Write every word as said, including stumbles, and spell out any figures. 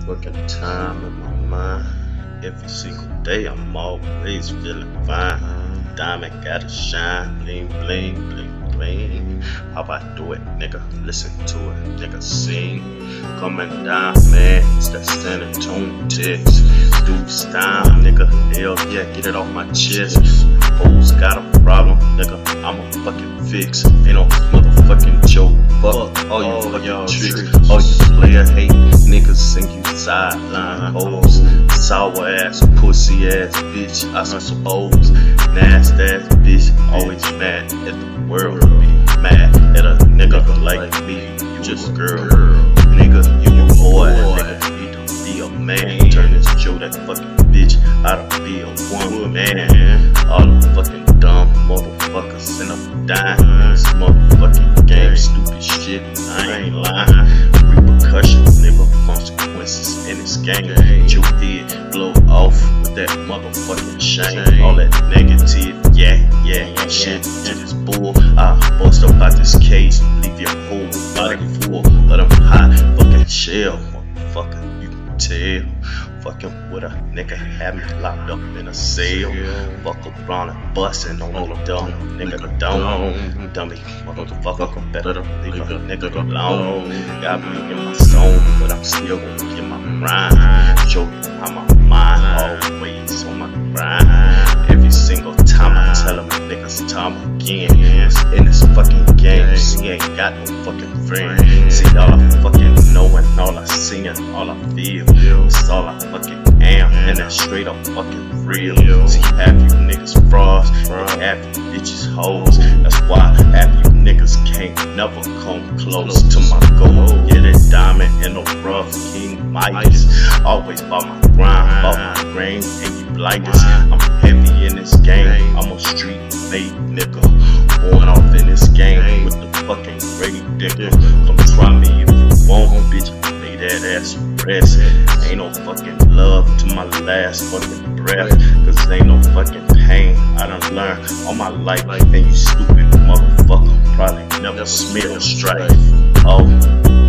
fucking time in my mind. Every single day I'm always feeling fine. Diamond gotta shine, bling bling bling bling. How I do it, nigga? Listen to it, nigga. Sing. Coming down, man. It's that standard tone text. Do style, nigga. Hell yeah, get it off my chest. Hoes got a problem, nigga. I'ma fucking fix. Ain't no motherfucking joke. Fuck all you fucking tricks. All you player hate niggas sing you sideline hoes. Sour ass, pussy ass bitch, I suppose. Nasty ass bitch, always mad at the world. Be mad at a nigga like me. You just a girl, nigga. You a boy, nigga. Need to be a man. Turn this Joe, that fucking bitch, out to be a one man. All the fucking dumb motherfuckers end up dying. This motherfucking game, stupid shit. I ain't lying. Repercussions, nigga, consequences in this game. You did blow off with that motherfucking shame. All that negative, yeah, yeah, yeah, shit. To this bull, I bust up out this cage, leave your whole body full of them hot fucking shell, motherfucker. You can tell. Fucking with a nigga, have me locked up in a cell. Fuck around and bustin' on the dumb nigga don't. Dummy motherfucker, better leave a nigga alone. Got me in my zone, but I'm still gonna get my grind. Show you how my mind always on my grind. Every single time I tell them niggas time again. In this fucking game, she ain't got no fucking friend. See all I fucking know and all I see and all I feel. It's all I fucking am, and that's straight up fucking real. See, half you niggas frauds, and half you bitches hoes. That's why half you niggas can't never come close to my goal. Get it diamond in the rough, King Midas. Always by my grind, by my grain, and you blinders. I'm heavy in this game, I'm a street made nigga. Going off in this game with the fucking ready digger. Come try me if you want, bitch. Lay that ass rest. Ain't no fucking love to my last fucking breath. Cause ain't no fucking pain I done learned all my life. And you stupid motherfucker probably never smell strife. Oh.